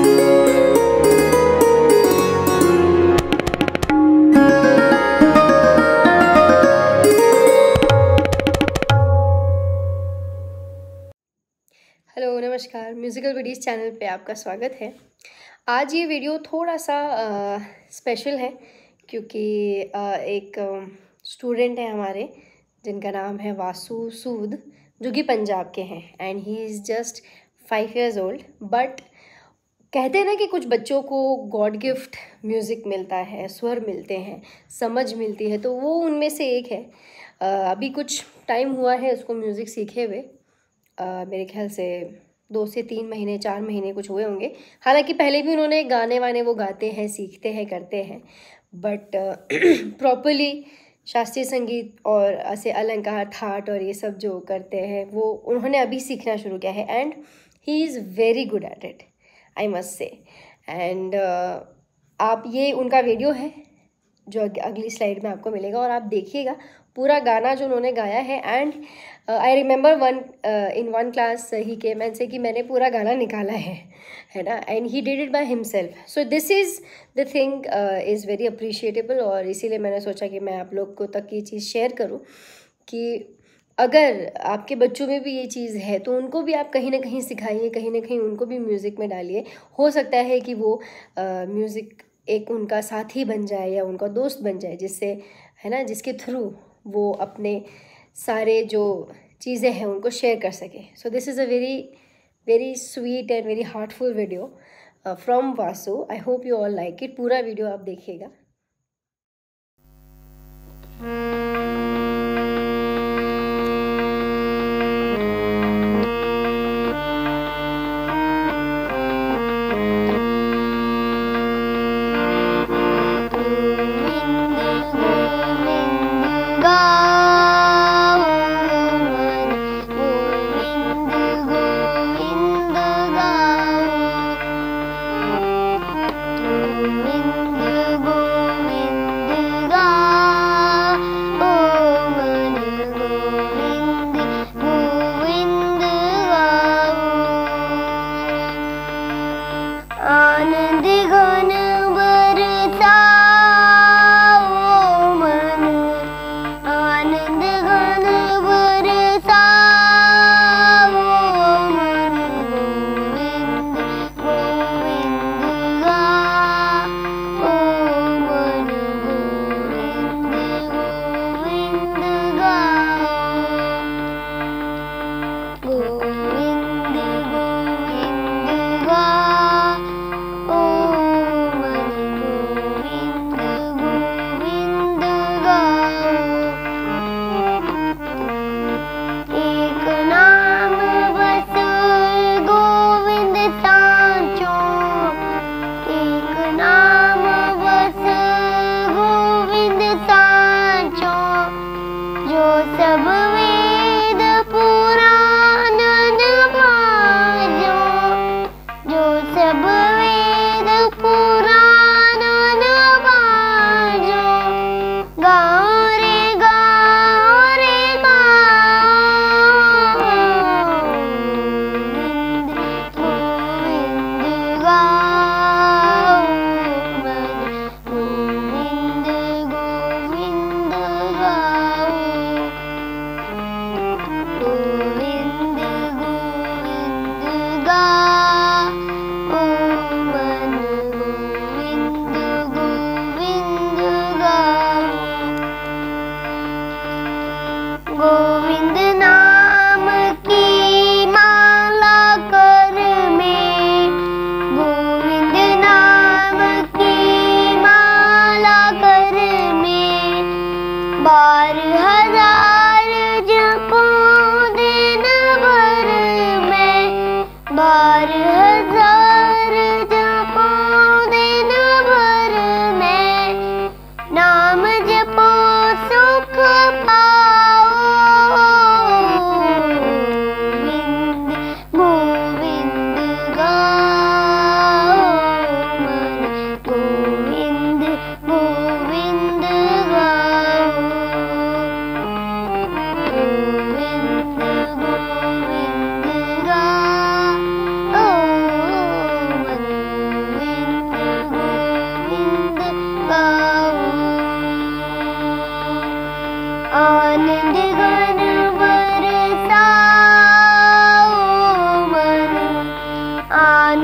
Hello नमस्कार, musical विडीज़ channel पे आपका स्वागत है। आज ये वीडियो थोड़ा सा स्पेशल है क्योंकि एक स्टूडेंट है हमारे जिनका नाम है वासु सूद, जो कि पंजाब के हैं and he is just 5 years old। But कहते हैं ना कि कुछ बच्चों को गॉड गिफ्ट म्यूज़िक मिलता है, स्वर मिलते हैं, समझ मिलती है, तो वो उनमें से एक है। अभी कुछ टाइम हुआ है उसको म्यूज़िक सीखे हुए, मेरे ख्याल से 2 से 3 महीने 4 महीने कुछ हुए होंगे। हालांकि पहले भी उन्होंने गाने वाने वो गाते हैं, सीखते हैं, करते हैं, बट प्रॉपरली शास्त्रीय संगीत और ऐसे अलंकार, ठाट और ये सब जो करते हैं वो उन्होंने अभी सीखना शुरू किया है and he is very good at it, I must say. And आप ये उनका वीडियो है जो अगली स्लाइड में आपको मिलेगा और आप देखिएगा पूरा गाना जो उन्होंने गाया है। And I remember in one class he came and say कि मैंने पूरा गाना निकाला है ना, and he did it by himself. So this is the thing is very appreciatable और इसीलिए मैंने सोचा कि मैं आप लोग को तक ये चीज़ शेयर करूँ कि अगर आपके बच्चों में भी ये चीज़ है तो उनको भी आप कहीं ना कहीं सिखाइए, कहीं ना कहीं उनको भी म्यूज़िक में डालिए। हो सकता है कि वो म्यूज़िक एक उनका साथी बन जाए या उनका दोस्त बन जाए, जिससे है ना, जिसके थ्रू वो अपने सारे जो चीज़ें हैं उनको शेयर कर सके। So this is a very very sweet and very heartful video from Vasu. I hope you all like it. पूरा वीडियो आप देखिएगा।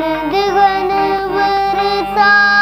गगन बरसा